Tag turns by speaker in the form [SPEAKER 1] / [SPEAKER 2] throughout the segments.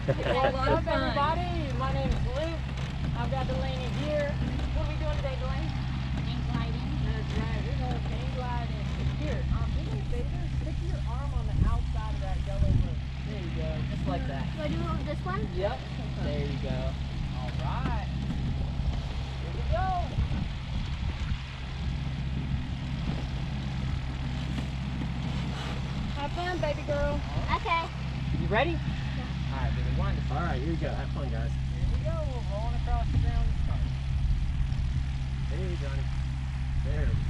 [SPEAKER 1] A lot of fun.
[SPEAKER 2] Everybody, my name is Luke. I've got Delaney here. What are we doing today, Delaney?
[SPEAKER 1] Hang gliding.
[SPEAKER 2] That's right, we're going hang gliding. Here, do me a favor, stick your arm on the outside of that yellow rope. There you go, just like that.
[SPEAKER 3] Do I do this one?
[SPEAKER 2] Yep, there you go. All right, here we go. Have fun, baby girl.
[SPEAKER 3] Okay.
[SPEAKER 2] You ready? Yeah. All right, baby, wind us.
[SPEAKER 4] All right, here we go. Have fun, guys.
[SPEAKER 2] Here we go, we're rolling across the ground this time.
[SPEAKER 4] Hey, Johnny. There we go.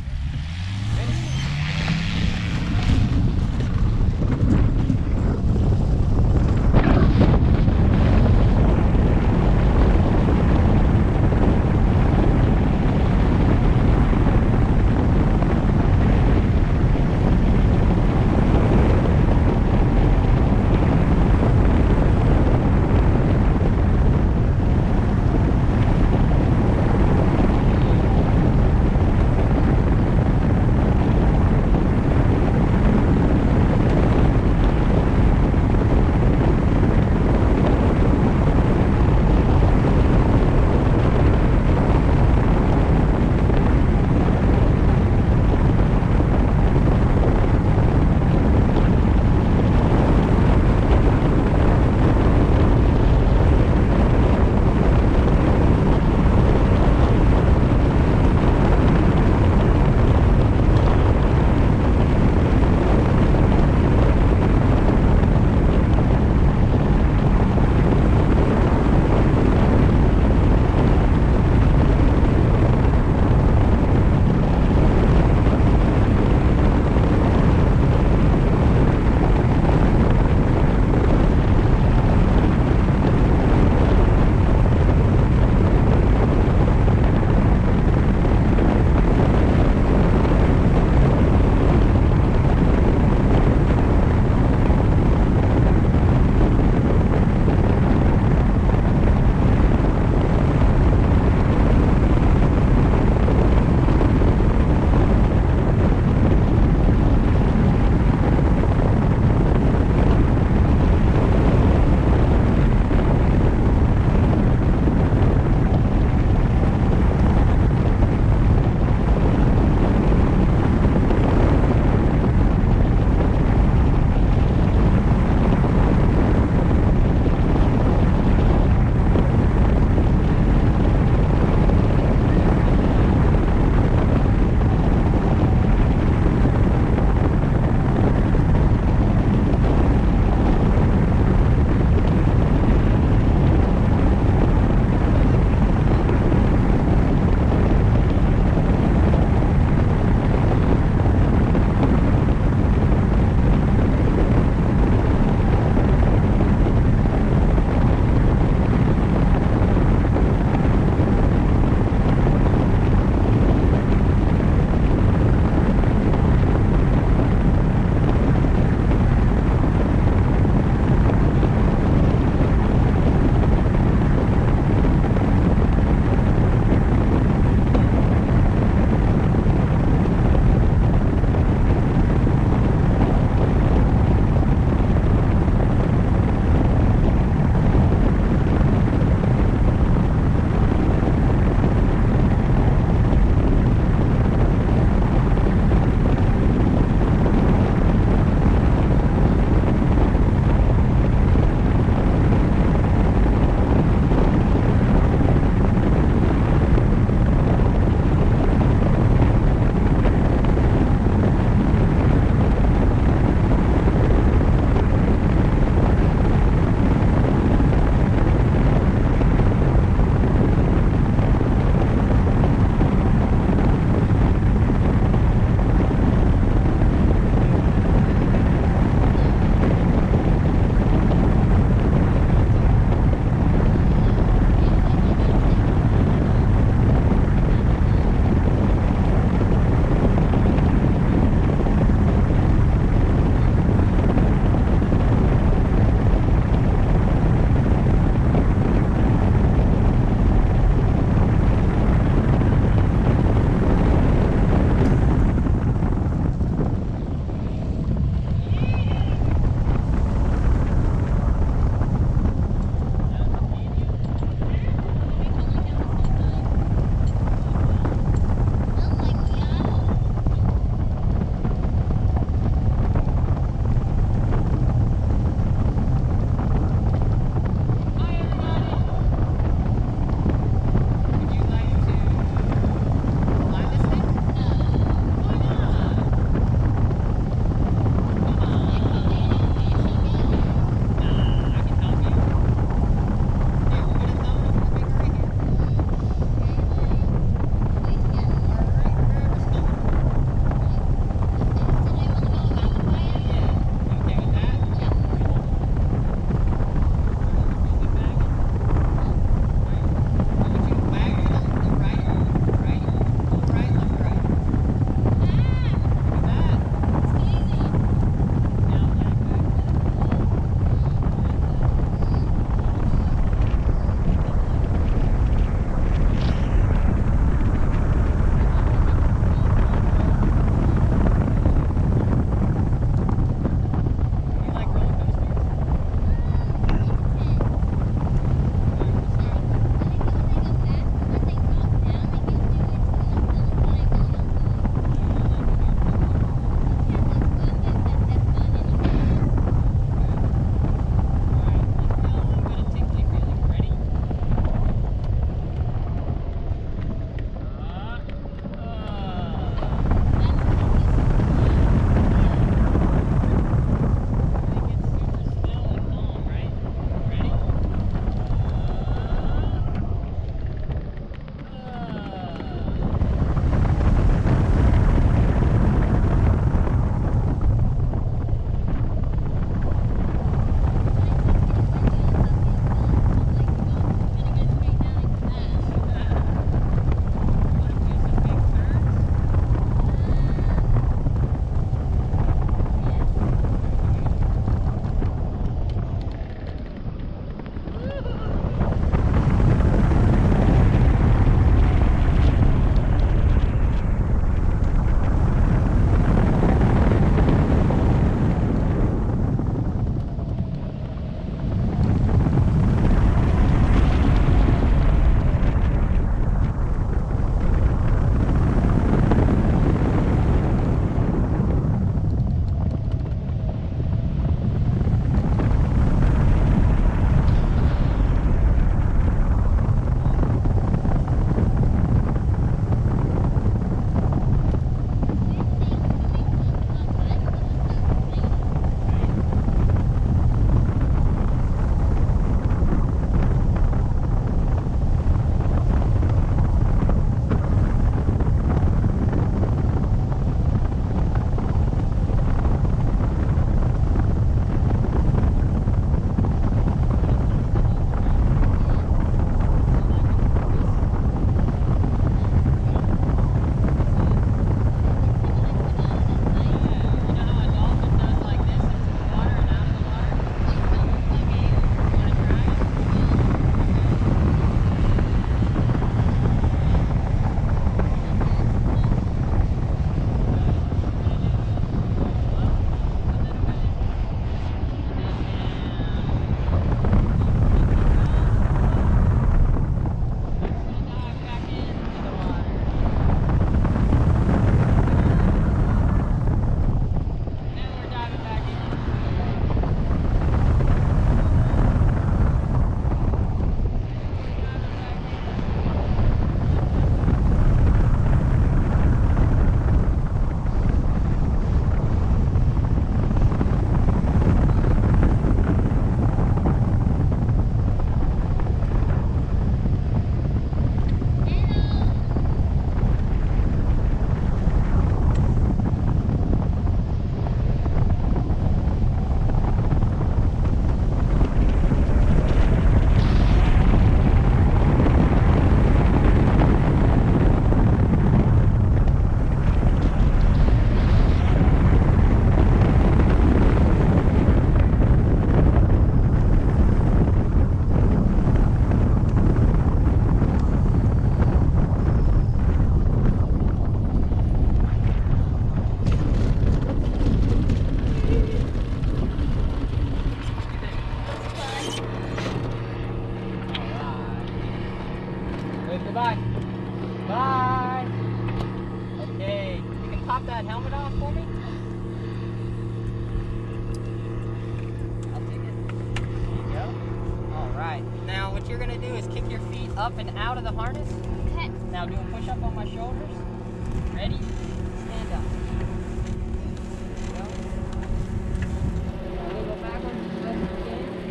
[SPEAKER 2] what you're gonna do is kick your feet up and out of the harness.
[SPEAKER 3] Okay.
[SPEAKER 2] Now do a push up on my shoulders. Ready? Stand up. There you go. Now we'll go backwards as best you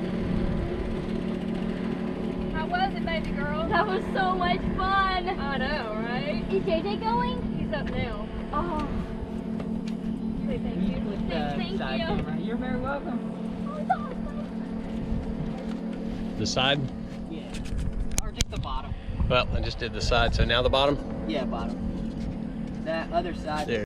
[SPEAKER 2] can.
[SPEAKER 1] How was it, baby girl?
[SPEAKER 3] That was so much fun.
[SPEAKER 1] I know, right?
[SPEAKER 3] Is JJ going?
[SPEAKER 1] He's up now.
[SPEAKER 3] Oh.
[SPEAKER 1] Say thank you.
[SPEAKER 2] With the
[SPEAKER 3] Thank
[SPEAKER 2] side
[SPEAKER 3] you.
[SPEAKER 2] camera. You're very welcome.
[SPEAKER 4] The side?
[SPEAKER 2] Yeah. Or just the bottom.
[SPEAKER 4] Well, I just did the side, so now the bottom?
[SPEAKER 2] Yeah, bottom. That other side.
[SPEAKER 4] There.